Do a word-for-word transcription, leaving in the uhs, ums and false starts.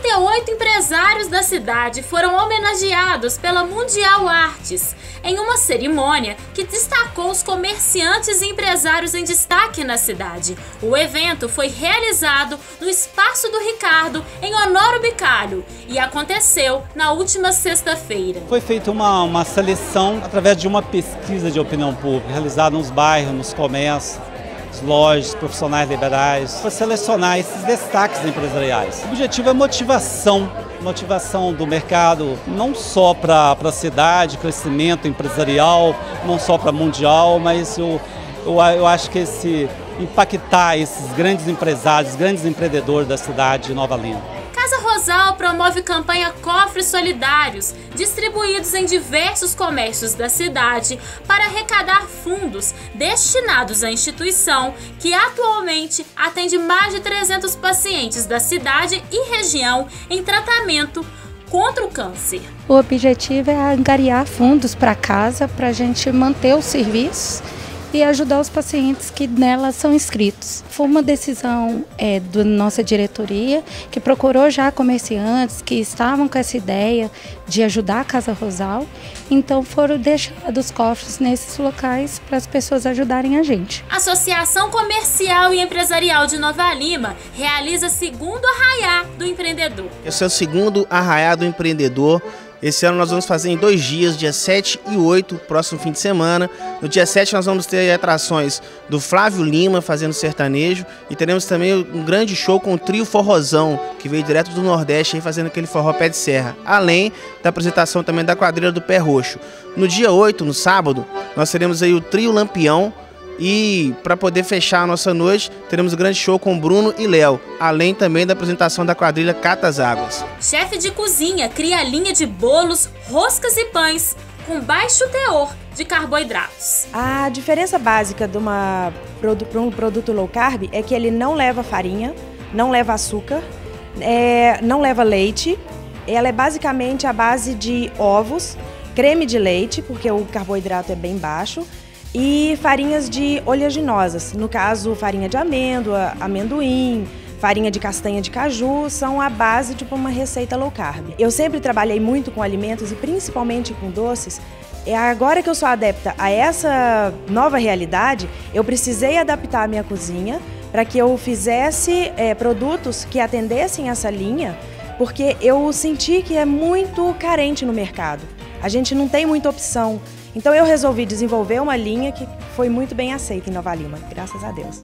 e oito empresários da cidade foram homenageados pela Mundial Artes, em uma cerimônia que destacou os comerciantes e empresários em destaque na cidade. O evento foi realizado no Espaço do Ricardo, em Honório Bicalho, e aconteceu na última sexta-feira. Foi feita uma, uma seleção através de uma pesquisa de opinião pública, realizada nos bairros, nos comércios, lojas, profissionais liberais, para selecionar esses destaques empresariais. O objetivo é motivação, motivação do mercado, não só para a cidade, crescimento empresarial, não só para mundial, mas eu, eu, eu acho que esse, impactar esses grandes empresários, grandes empreendedores da cidade de Nova Lima. Casa Rosal promove campanha Cofres Solidários, distribuídos em diversos comércios da cidade, para arrecadar fundos destinados à instituição, que atualmente atende mais de trezentos pacientes da cidade e região em tratamento contra o câncer. O objetivo é angariar fundos para casa, para a gente manter os serviços e ajudar os pacientes que nela são inscritos. Foi uma decisão é, da nossa diretoria, que procurou já comerciantes que estavam com essa ideia de ajudar a Casa Rosal, então foram deixados cofres nesses locais para as pessoas ajudarem a gente. A Associação Comercial e Empresarial de Nova Lima realiza segundo Arraiá do Empreendedor. Esse é o segundo Arraiá do Empreendedor. Esse ano nós vamos fazer em dois dias, dia sete e oito, próximo fim de semana. No dia sete nós vamos ter atrações do Flávio Lima fazendo sertanejo e teremos também um grande show com o trio Forrozão, que veio direto do Nordeste aí fazendo aquele forró pé de serra, além da apresentação também da quadrilha do Pé Roxo. No dia oito, no sábado, nós teremos aí o trio Lampião. E para poder fechar a nossa noite, teremos um grande show com Bruno e Léo, além também da apresentação da quadrilha Catas Águas. Chefe de cozinha cria linha de bolos, roscas e pães com baixo teor de carboidratos. A diferença básica de uma, para um produto low carb é que ele não leva farinha, não leva açúcar, é, não leva leite. Ela é basicamente a base de ovos, creme de leite, porque o carboidrato é bem baixo, e farinhas de oleaginosas, no caso farinha de amêndoa, amendoim, farinha de castanha de caju, são a base de uma receita low carb. Eu sempre trabalhei muito com alimentos e principalmente com doces. É agora que eu sou adepta a essa nova realidade, eu precisei adaptar a minha cozinha para que eu fizesse é, produtos que atendessem essa linha, porque eu senti que é muito carente no mercado. A gente não tem muita opção. Então eu resolvi desenvolver uma linha que foi muito bem aceita em Nova Lima, graças a Deus.